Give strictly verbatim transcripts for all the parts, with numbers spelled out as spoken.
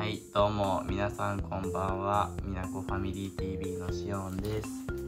はい、どうも皆さんこんばんは。みなこファミリー ティーブイ のしおんです。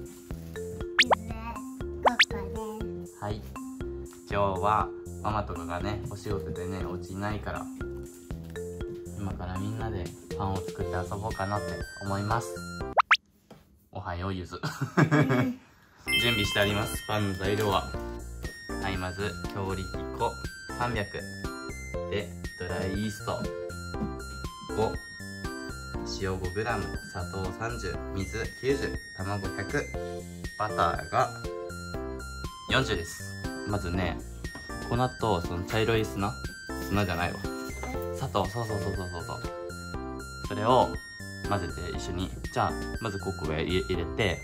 はい、今日はママとかがねお仕事でねお家にないから、今からみんなでパンを作って遊ぼうかなって思います。おはようゆず準備してあります。パンの材料は、はい、まず強力粉さんびゃくで、ドライイーストご、塩 ごグラム、砂糖さんじゅう、水きゅうじゅう、卵ひゃく、バターがよんじゅうです。まずね、粉とその茶色い砂砂じゃないわ砂糖、そうそうそうそうそうそう、それを混ぜて一緒に。じゃあまずここへ入れて、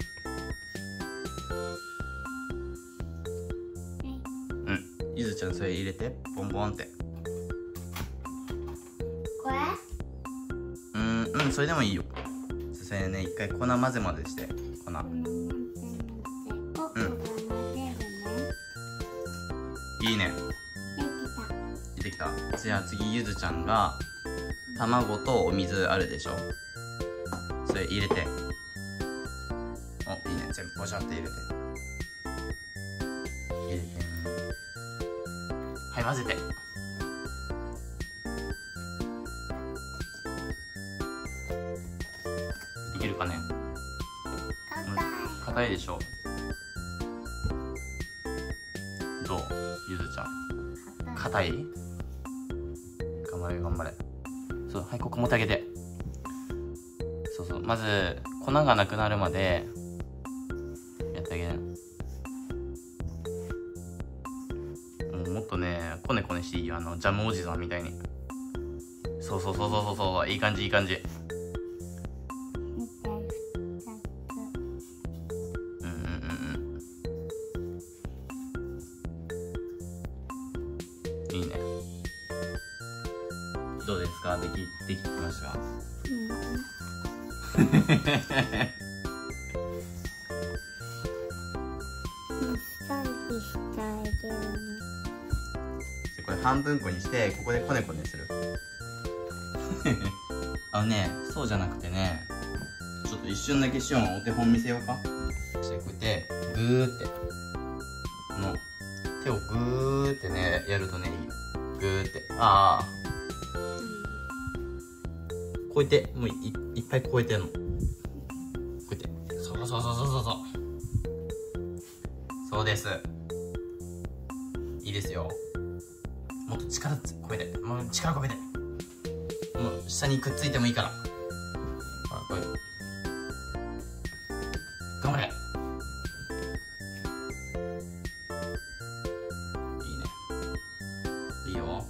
うん、ゆずちゃんそれ入れてボンボンって。 これうんうん、それでもいいよ。それね、一回粉混ぜ混ぜして粉、うんいいね、出てきた。じゃあ次ゆずちゃんが卵とお水あるでしょ、それ入れて、お、いいね、全部ボシャって入れて入れて、はい、混ぜて。できるかね。硬いでしょ。どうゆずちゃん、硬い？頑張れ頑張れ。そう、はい、ここ持ってあげて。そうそう、まず粉がなくなるまでやってあげる。もうもっとねこねこねしていいよ、あのジャムおじさんみたいに。そうそうそうそうそうそう、いい感じいい感じ。うんうんうんうん、いいね。どうですか、できできてきましたか？これ半分こにしてここでこねこねするあのね、そうじゃなくてね、ちょっと一瞬だけしおんお手本見せようか。そしてこうやってグーって、この手をグーってねやるとねいいよ。グーって、ああ、こうやってもう い, いっぱいこうやってやるの。こうやって、そうそうそうそうそうそう、そうです。いいですよ。もっと力込めて、もう力込めて、もう下にくっついてもいいから。ほら、こういう、頑張れ。いいね、いいよ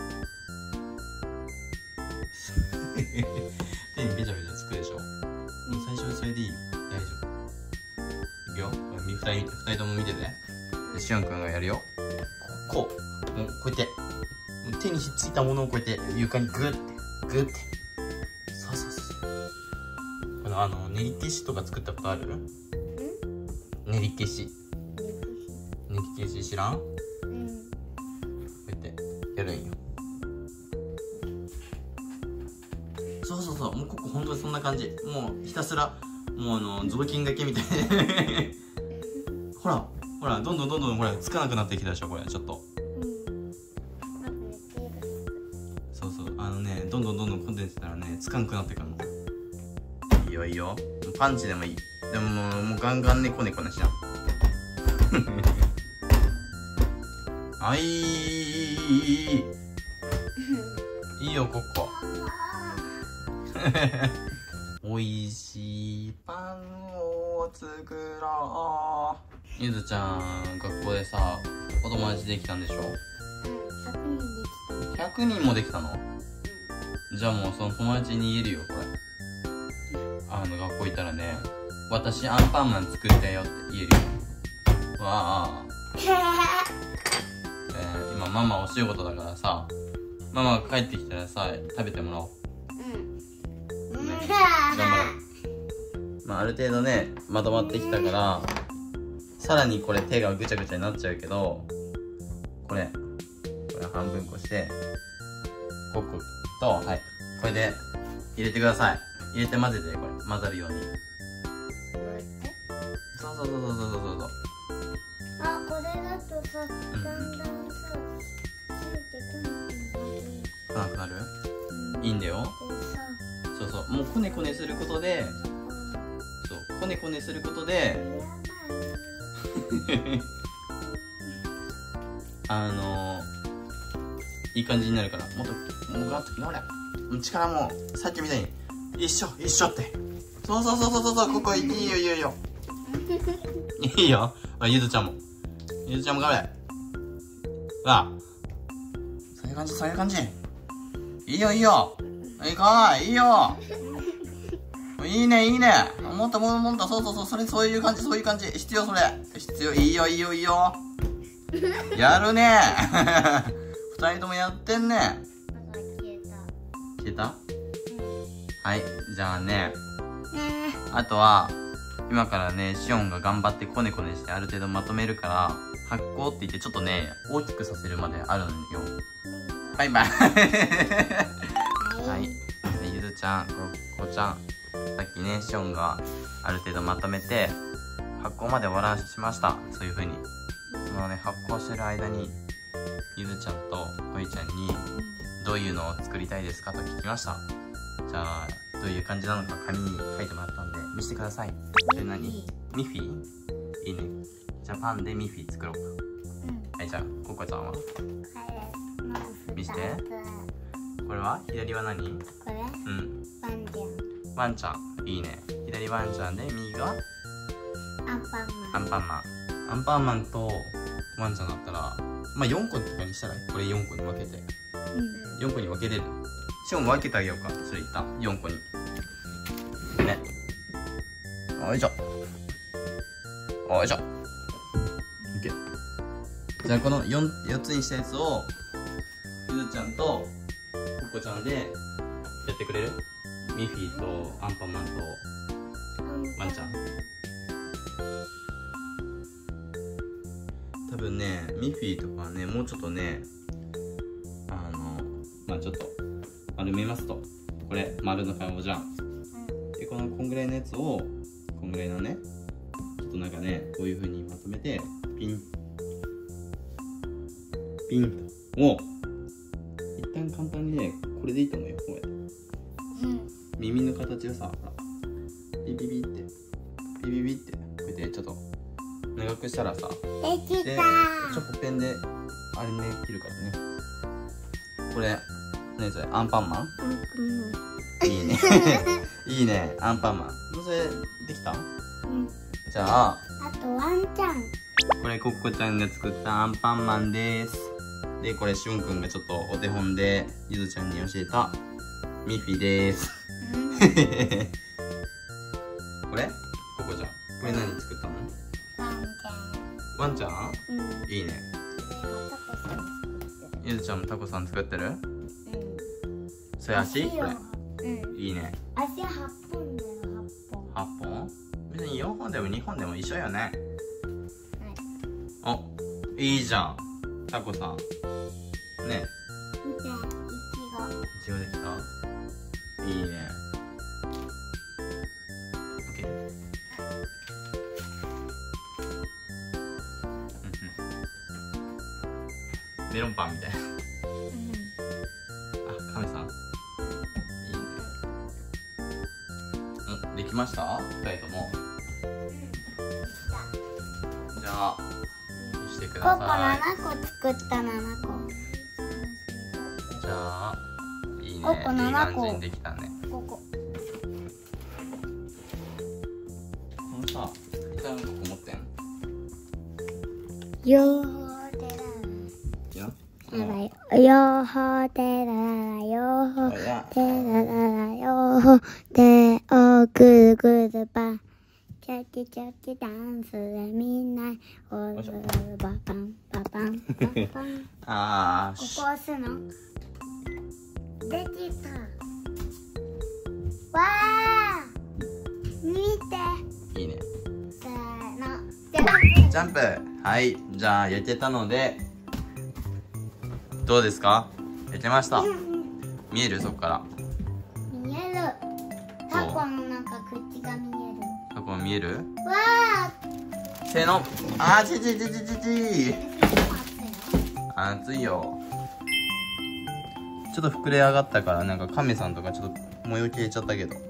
手にべちゃべちゃつくでしょ。もう最初はそれでいいよ、大丈夫。いくよ、ふたりふたりとも見てて。でしおんくんがやるよ。こう、もうこうやって手にひっついたものをこうやって床にグッてグッて、そうそうそう。このあの練り消しとか作ったことある？練り消し練り消し知らん？こうやってやるんよ。そうそうそう、もうここほんとにそんな感じ。もうひたすらもうあの雑巾がけみたいほらほら、どんどんどんどんほらつかなくなってきたでしょ、これちょっと。そうそう、あのね、どんどんどんどんこねてたらねつかんくなってくるの。いいよいいよ、パンチでもいい。でももうもうガンガンねこねこねしなあ、いいいいいいいいよここおいしいパンを作ろう。ゆずちゃん学校でさお友達できたんでしょ？ひゃくにんもできたの？じゃあもうその友達に言えるよ、これ。あの学校行ったらね、私アンパンマン作ったよって言えるよ。わあ、えー、今ママお仕事だからさ、ママが帰ってきたらさ食べてもらおう。うん、ね、頑張ろう。まあある程度ねまとまってきたから、さらにこれ手がぐちゃぐちゃになっちゃうけど、これこれ半分こしてここと、はい、これで入れてください。入れて混ぜて、これ混ざるように。そうそうそうそうそうそうそう。 あ、これだとさ、だんだんさ、 来なくなる？いいんだよ。そうそう、もうこねこねすることで、そうこねこねすることであのー、いい感じになるから、もっともうガッとほら力もさっきみたいに一緒一緒って、そうそうそうそうそう、ここいいよいいよいいよいいよ。あ、ゆずちゃんもゆずちゃんも頑張れ。わあ、そういう感じそういう感じ、いいよいいよ、いかいいよ、いいねいいね、もっともっともっと、そうそうそう、それそういう感じそういう感じ、必要それ必要、いいよいいよいいよやるね二人ともやってんね。消えた？はい、じゃあね、あとは今からねシオンが頑張ってコネコネしてある程度まとめるから、発酵って言ってちょっとね大きくさせるまであるのよ。バイバイはい、ゆずちゃん、ここちゃん、さっきねシオンがある程度まとめて発酵まで終わらしました。そういう風にそのね発酵してる間にゆずちゃんとこいちゃんにどういうのを作りたいですかと聞きました。じゃあどういう感じなのか紙に書いてもらったんで見せてください。それ何？ミッフィー？いいね。じゃあパンでミッフィー作ろうか。うん、はい、じゃあココちゃんは見せて。これは左は何？これ？うん。ワンちゃん。ワンちゃん。いいね。左ワンちゃんで右がアンパンマン。アンパンマン。アンパンマンとワンちゃんだったら、まあよんことかにしたらこれよんこに分けて。うん、よんこに分けれる。シオン分けてあげようか。それいったよんこに。ね。よいしょ。よいしょ。オッケー。じゃあこの 4, 4つにしたやつをゆずちゃんとココちゃんでやってくれる？ミッフィーとアンパンマンとワンちゃん。多分ねミッフィーとかはねもうちょっとね、あのまあちょっと丸めますと、これ丸の顔じゃん。でこのこんぐらいのやつをこんぐらいのねちょっとなんかねこういう風にまとめてピンピンと、お一旦簡単にねこれでいいと思うよ。こうやって、うん、耳の形をさ、ほらビビビってビビビってこうやってちょっと長くしたらさ、できた。でチョコペンであれね切るからね。これ何それ、アンパンマン？いいねいいね、アンパンマン。それできた？うん。じゃああとワンちゃん、 これコッコちゃんが作ったアンパンマンです。でこれしゅんくんがちょっとお手本でゆずちゃんに教えたミッフィーですこれココちゃん、これ何作ったの？ワンちゃん。ワンちゃん？うん、いいね。ゆずちゃんもタコさん作ってる？うん。それ足？これ。うん。いいね。 足はっぽんだよ、はっぽん。 はっぽん？別によんほんでもにほんでも一緒よね。はい。お、いいじゃん。タコさん。ね。 見て、いちご。いちごできた？いいね。オッケー。メロンパンみたいな。うん、あ、カメさん。いいね。お、できました？ふたりとも。じゃあ、見してください。 ココななこ作ったななこ。 じゃあ、いいね。 ココななこ。 いい感じにできたね。 ココ。 このさ、いたのここ持ってん？ よーてら。よーほーてららよーほーてらららよーほーておぐるぐるばチャキチャキダンスでみんなおるるばパンパパンパパンあーここ押すのできた。わー見て、 いいね。 せーのジャンプ。はい、じゃあ焼けたのでどうですか？焼けました。見える？そこから見える。 タコのなんか口が見える。 タコ見える？ わせーの。あーちちちちちち。 あ。 熱いよ。ちょっと膨れ上がったからなんかカメさんとかちょっと模様消えちゃったけど。ん？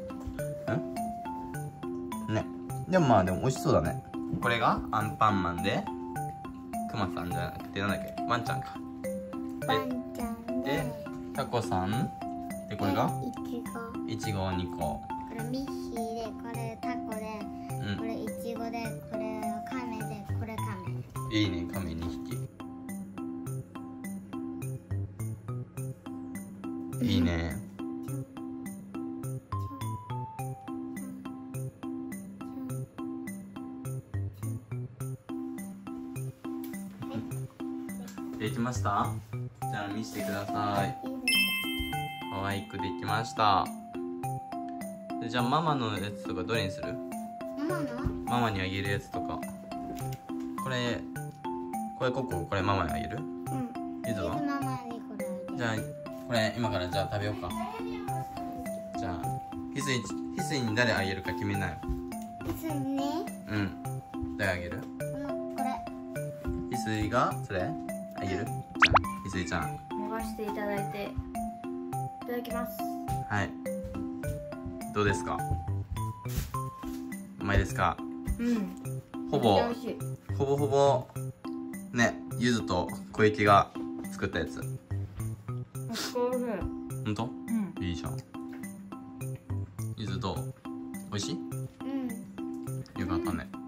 ね。でもまあでも美味しそうだね。これがアンパンマンでクマさんじゃなくてなんだっけ、ワンちゃんか。 ワンちゃんで。 でタコさんでこれがいちご。 いちごにこ。 これミッヒーで、これタコで、 うん。 これいちごで、これカメで、これカメ。 いいね、カメにひき。いいね。できました？じゃあ見せてください。可愛くできました。でじゃあママのやつとかどれにする？ ママの？ ママにあげるやつとか。これこれココ、これママにあげる？ うん。 ゆずは？ ママにこれあげる。 じゃあこれ今からじゃあ食べようか。じゃあ翡翠翡翠に誰あげるか決めなよ。 ですね。 うん。誰あげる？ このこれ。 翡翠がそれあげる？じゃあ翡翠ちゃん。 伸ばしていただいていただきます。 はい。どうですか？うまいですか？ うん。 ほぼ美味しい。 ほぼほぼね、ゆずと小雪が作ったやつ。 おいしい。 ほんと？ うん。 いいじゃん。ゆずどう？美味しい？ うん。 よかったね。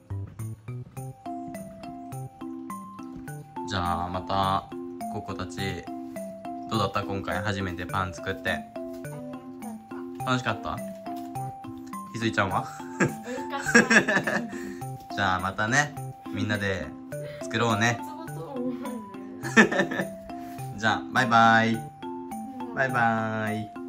じゃあまたココたちどうだった？今回初めてパン作って楽しかった？ひずいちゃんは？ 美味しかった。 じゃあまたね、みんなで作ろうね。じゃあバイバイ。バイバイ。